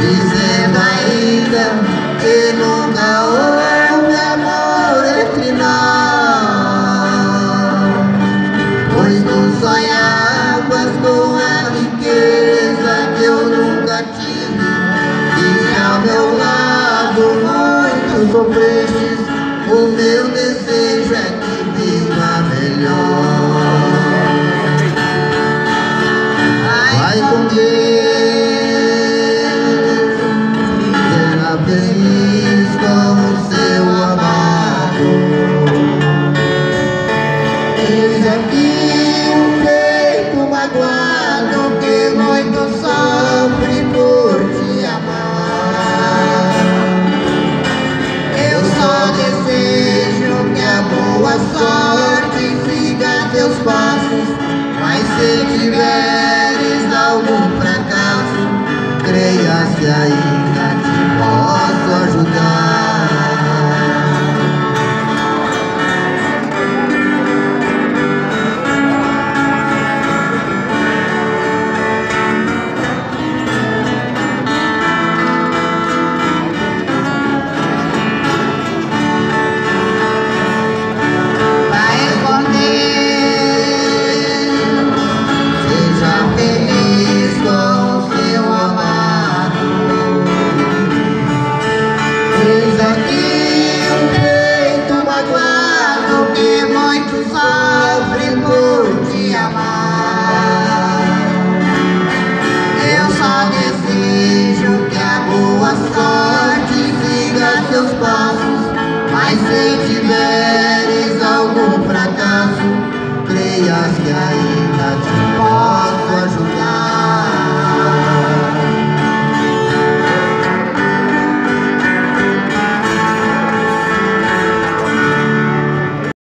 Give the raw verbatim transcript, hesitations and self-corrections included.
dizendo ainda que nunca houve amor entre nós, pois tu sonhavas com a riqueza que eu nunca tive, e ao meu lado muito sofrestes. O meu desejo é que viva melhor. Vai com Deus, será feliz como seu amado. Eis aqui um peito magoado que muito sofre por te amar. Eu só desejo que a boa sorte siga teus passos, mas se tiveres algum fracasso, creias que ainda te posso ajudar.